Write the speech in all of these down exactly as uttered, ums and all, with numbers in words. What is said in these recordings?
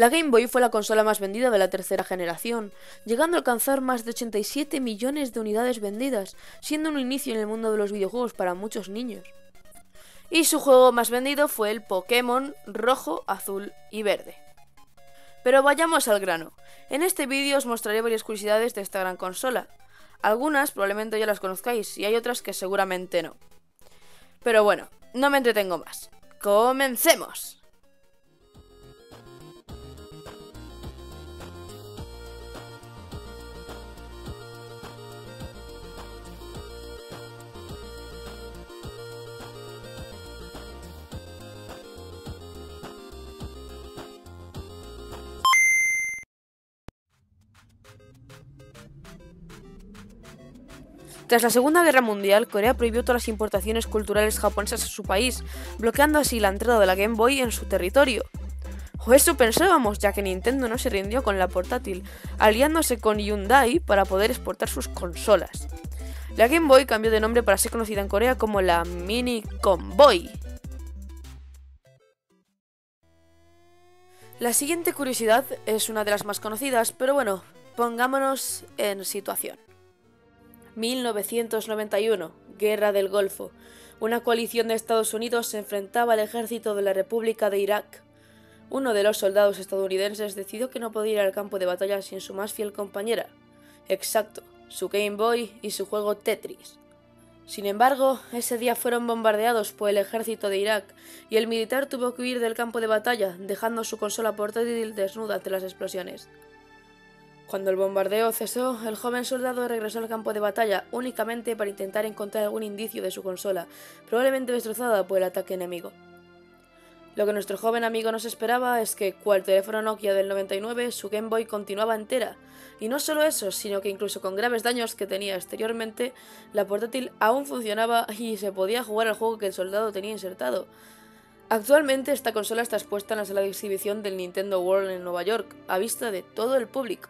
La Game Boy fue la consola más vendida de la tercera generación, llegando a alcanzar más de ochenta y siete millones de unidades vendidas, siendo un inicio en el mundo de los videojuegos para muchos niños. Y su juego más vendido fue el Pokémon rojo, azul y verde. Pero vayamos al grano. En este vídeo os mostraré varias curiosidades de esta gran consola. Algunas probablemente ya las conozcáis y hay otras que seguramente no. Pero bueno, no me entretengo más. ¡Comencemos! Tras la Segunda Guerra Mundial, Corea prohibió todas las importaciones culturales japonesas a su país, bloqueando así la entrada de la Game Boy en su territorio. O eso pensábamos, ya que Nintendo no se rindió con la portátil, aliándose con Hyundai para poder exportar sus consolas. La Game Boy cambió de nombre para ser conocida en Corea como la Mini Comboy. La siguiente curiosidad es una de las más conocidas, pero bueno, pongámonos en situación. mil novecientos noventa y uno, Guerra del Golfo. Una coalición de Estados Unidos se enfrentaba al ejército de la República de Irak. Uno de los soldados estadounidenses decidió que no podía ir al campo de batalla sin su más fiel compañera. Exacto, su Game Boy y su juego Tetris. Sin embargo, ese día fueron bombardeados por el ejército de Irak y el militar tuvo que huir del campo de batalla, dejando su consola portátil desnuda ante las explosiones. Cuando el bombardeo cesó, el joven soldado regresó al campo de batalla únicamente para intentar encontrar algún indicio de su consola, probablemente destrozada por el ataque enemigo. Lo que nuestro joven amigo nos esperaba es que, cual teléfono Nokia del noventa y nueve, su Game Boy continuaba entera. Y no solo eso, sino que incluso con graves daños que tenía exteriormente, la portátil aún funcionaba y se podía jugar al juego que el soldado tenía insertado. Actualmente esta consola está expuesta en la sala de exhibición del Nintendo World en Nueva York, a vista de todo el público.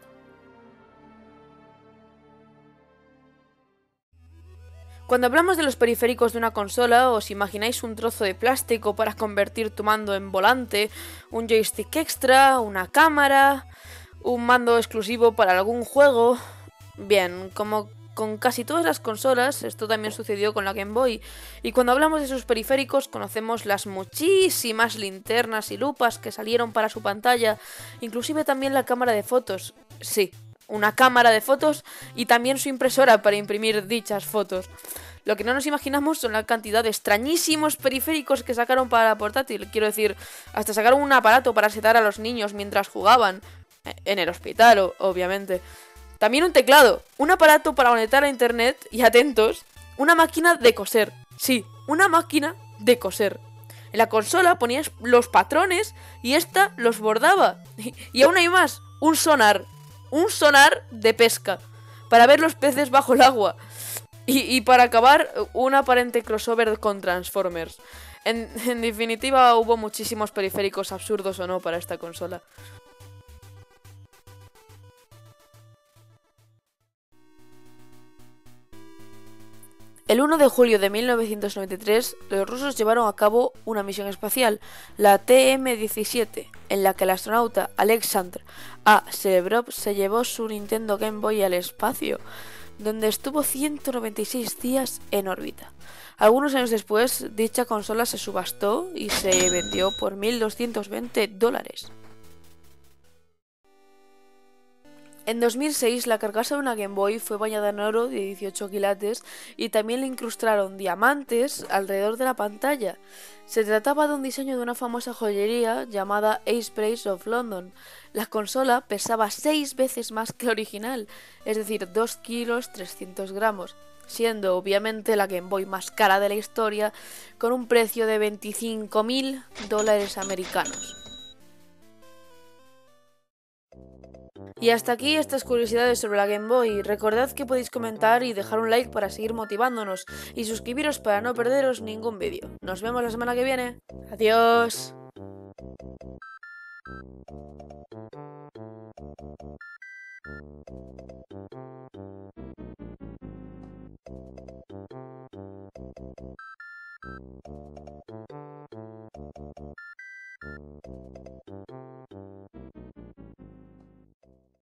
Cuando hablamos de los periféricos de una consola, os imagináis un trozo de plástico para convertir tu mando en volante, un joystick extra, una cámara, un mando exclusivo para algún juego. Bien, como con casi todas las consolas, esto también sucedió con la Game Boy, y cuando hablamos de sus periféricos conocemos las muchísimas linternas y lupas que salieron para su pantalla, inclusive también la cámara de fotos. Sí, una cámara de fotos y también su impresora para imprimir dichas fotos. Lo que no nos imaginamos son la cantidad de extrañísimos periféricos que sacaron para la portátil. Quiero decir, hasta sacaron un aparato para setar a los niños mientras jugaban. En el hospital, obviamente. También un teclado, un aparato para conectar a internet y, atentos, una máquina de coser. Sí, una máquina de coser. En la consola ponías los patrones y esta los bordaba. Y aún hay más, un sonar. Un sonar de pesca para ver los peces bajo el agua. Y, y para acabar, un aparente crossover con Transformers. En, en definitiva, hubo muchísimos periféricos absurdos o no para esta consola. El uno de julio de mil novecientos noventa y tres, los rusos llevaron a cabo una misión espacial, la T M diecisiete, en la que el astronauta Alexandr A. Serebrov se llevó su Nintendo Game Boy al espacio, donde estuvo ciento noventa y seis días en órbita. Algunos años después, dicha consola se subastó y se vendió por mil doscientos veinte dólares. En dos mil seis, la carcasa de una Game Boy fue bañada en oro de dieciocho quilates y también le incrustaron diamantes alrededor de la pantalla. Se trataba de un diseño de una famosa joyería llamada Ace Brace of London. La consola pesaba seis veces más que la original, es decir, dos kilos trescientos gramos, siendo obviamente la Game Boy más cara de la historia, con un precio de veinticinco mil dólares americanos. Y hasta aquí estas curiosidades sobre la Game Boy. Recordad que podéis comentar y dejar un like para seguir motivándonos y suscribiros para no perderos ningún vídeo. Nos vemos la semana que viene. Adiós.